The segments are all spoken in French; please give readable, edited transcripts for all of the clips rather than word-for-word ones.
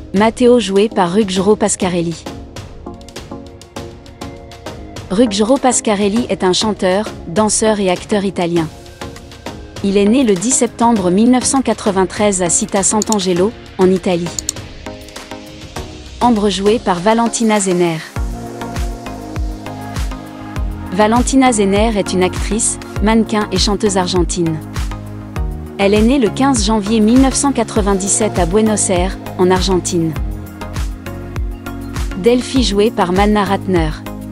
Matteo joué par Ruggero Pascarelli. Ruggero Pascarelli est un chanteur, danseur et acteur italien. Il est né le 10 septembre 1993 à Città Sant'Angelo, en Italie. Ambre jouée par Valentina Zenner. Valentina Zenner est une actrice, mannequin et chanteuse argentine. Elle est née le 15 janvier 1997 à Buenos Aires, en Argentine. Delphi jouée par Malna Ratner.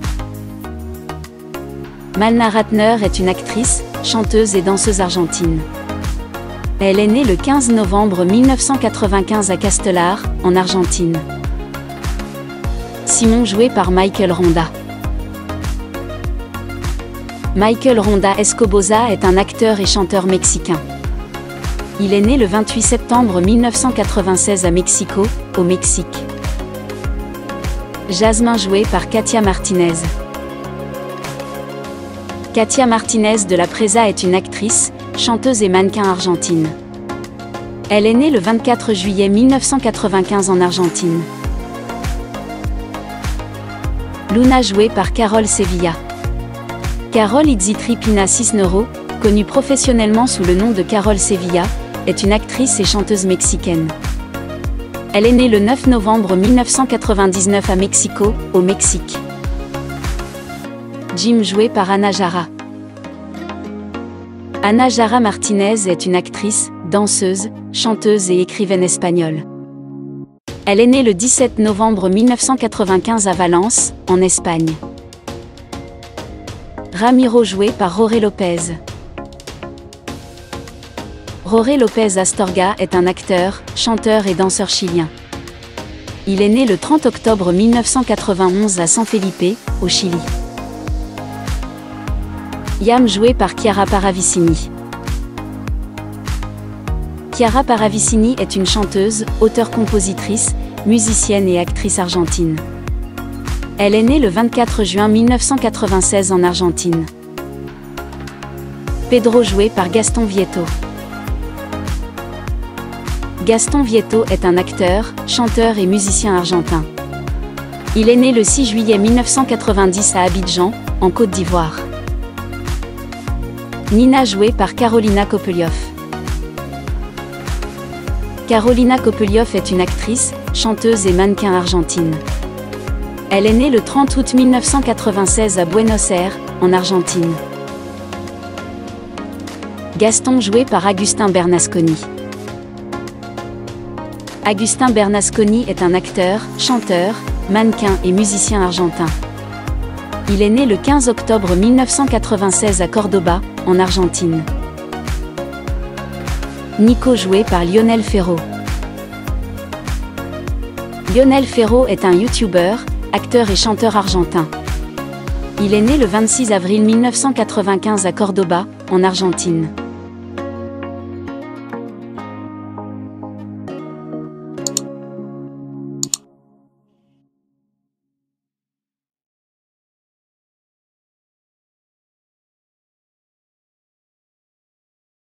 Malna Ratner est une actrice, chanteuse et danseuse argentine. Elle est née le 15 novembre 1995 à Castelar, en Argentine. Simon joué par Michael Ronda. Michael Ronda Escoboza est un acteur et chanteur mexicain. Il est né le 28 septembre 1996 à Mexico, au Mexique. Jasmin joué par Katia Martinez. Katia Martinez de la Presa est une actrice, chanteuse et mannequin argentine. Elle est née le 24 juillet 1995 en Argentine. Luna jouée par Carol Sevilla. Carol Itzitri Pina Cisnero, connue professionnellement sous le nom de Carol Sevilla, est une actrice et chanteuse mexicaine. Elle est née le 9 novembre 1999 à Mexico, au Mexique. Jim joué par Ana Jara. Ana Jara Martinez est une actrice, danseuse, chanteuse et écrivaine espagnole. Elle est née le 17 novembre 1995 à Valence, en Espagne. Ramiro joué par Jorge Lopez. Jorge Lopez Astorga est un acteur, chanteur et danseur chilien. Il est né le 30 octobre 1991 à San Felipe, au Chili. Yam joué par Chiara Paravicini. Chiara Paravicini est une chanteuse, auteure-compositrice, musicienne et actrice argentine. Elle est née le 24 juin 1996 en Argentine. Pedro joué par Gaston Vietto. Gaston Vietto est un acteur, chanteur et musicien argentin. Il est né le 6 juillet 1990 à Abidjan, en Côte d'Ivoire. Nina jouée par Carolina Kopeliov. Carolina Kopeliov est une actrice, chanteuse et mannequin argentine. Elle est née le 30 août 1996 à Buenos Aires, en Argentine. Gaston joué par Agustin Bernasconi. Agustin Bernasconi est un acteur, chanteur, mannequin et musicien argentin. Il est né le 15 octobre 1996 à Cordoba, en Argentine. Nico joué par Lionel Ferro. Lionel Ferro est un youtubeur, acteur et chanteur argentin. Il est né le 26 avril 1995 à Cordoba, en Argentine.